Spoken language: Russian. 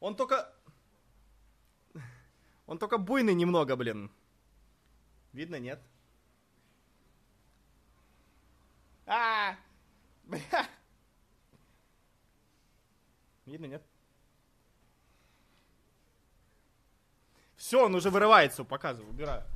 Он только буйный немного, блин. Видно, нет? Бля. Видно, нет? Все, он уже вырывается, показываю, убираю.